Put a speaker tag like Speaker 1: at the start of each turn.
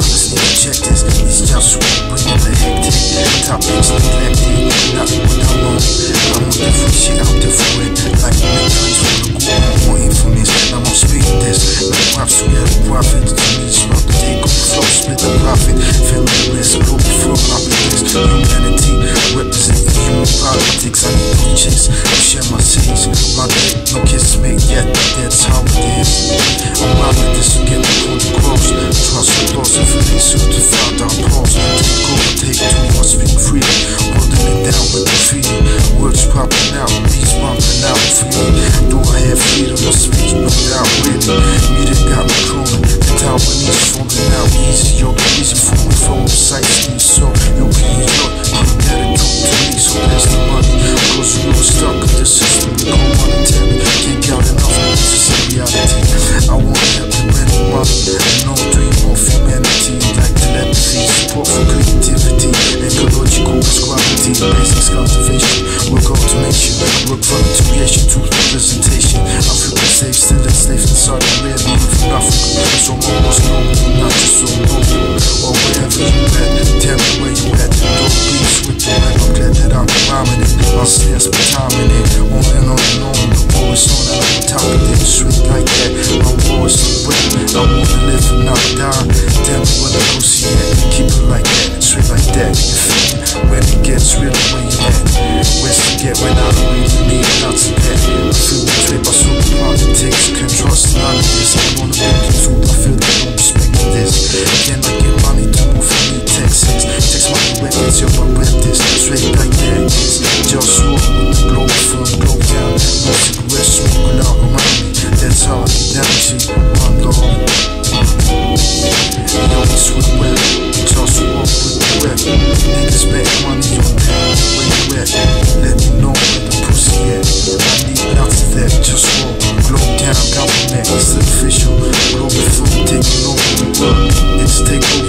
Speaker 1: brothers need to check this. It's just what bringing the hectic. Topics neglected, not what I'm on. I'm on different shit, I'm different. Like McDonald's for the good, more infamous. I'm on speed this. No props, we have a profit. To me, it's about to take over flow, split the profit. Feeling the risk, global firm, happiness. Humanity, representing human politics. I need no chase, I share my seeds. My dick, no kisses made yet, that's how it is. I'm out of this, you get me pulled close. Trust the thoughts and feelings soon to find our pause. Take over, take two, I speak freely. Holding it down with the feeling. Words popping out, beats bumping out freely. Do I have freedom of speech? No doubt, really. Media got me crawling. The Taiwanese falling out easy. Yo, easy for me, from the sights. So, you'll be enjoyed. Put that in to me, so there's the money. Cause you know stuck in the system. Go monetary. Can't count enough, this is a reality. I want to have the money. No dream of humanity. Like telepathy, support for creativity. Ecological quality, basics cultivation. Work automation, work from integration to representation. I feel safe, still enslaved inside the red meat from Africa. So I'm almost normal, not just so normal. Or wherever you at, tell me where you at. Don't be with the rap, I'm glad that I'm rhyming it. My snares be timing it. On and on and on, always on and on top of it. Sweet like that, my war is so wet. I wanna live and not die. Tell me where the pussy at. Keep it like that, straight like that. You feel me? When it gets real, where you at? Where's to get when I don't really need lots of that? I feel betrayed by super politics. Can't trust none of this. I wanna break the truth. I feel they don't respect this. Can I get money to move from me? Texas. Text money records, yo, I rap this. Straight like that. It's JustWar with the Globalfirm, glow down. No cigarettes smoking out around me. That's how I get down, G. OneLove. Yo, it's with rap. JustWar with the rap. Niggas make money on that. Where you at? Let me know where the pussy at. I need lots of that. JustWar, glow down, government. It's official. Globalfirm taking over the world. It's takeover.